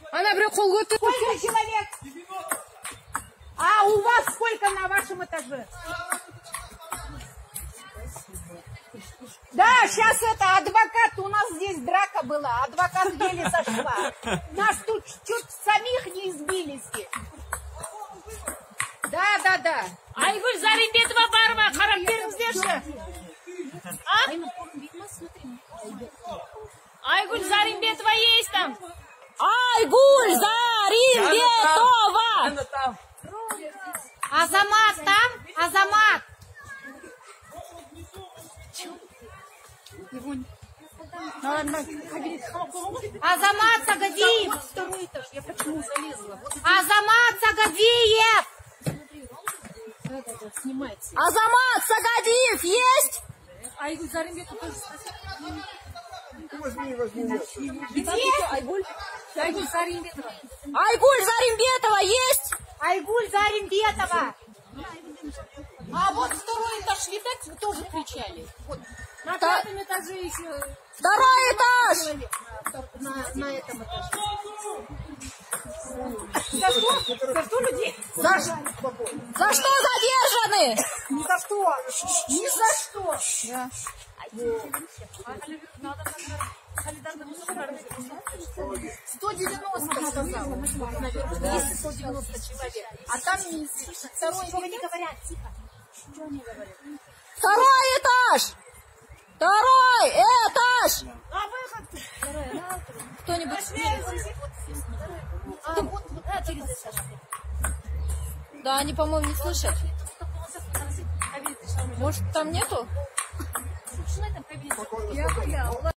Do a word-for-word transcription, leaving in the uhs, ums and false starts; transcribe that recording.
Она прям колготы. Сколько человек? А у вас сколько на вашем этаже? Да, сейчас это адвокат, у нас здесь драка была, адвокат еле зашла. Нас тут чуть самих не избились. Да, да, да. Айгуль Заримбетова бар ма? Қарап беріңіздерші. Айгуль Заримбетова есть там? Айгуль Заримбетова! Азамат там? Азамат! Азамат Сагадиев! Второй этаж, я почему залезла? Азамат Сагадиев! Азамат Сагадиев есть? Айгуль Заримбетова тоже. Возьми, возьми. Где? Айгуль. Айгуль Заримбетова. Айгуль Заримбетова есть? Айгуль Заримбетова! А вот второй этаж, видать, вы тоже кричали. Вот. На пятом этаже еще. Второй этаж! На, на этом этаже. За что? За что людей? За, ш- за что задержаны? Ни за что! Ни за что! сто девяносто сказала. Наверное, сто девяносто человек. А там не второй не говорят. Тихо. Что они говорят? Второй этаж! Второй этаж! А выход? Кто-нибудь? А вот через этаж. Да, они, по-моему, не слышат. Может, там нету?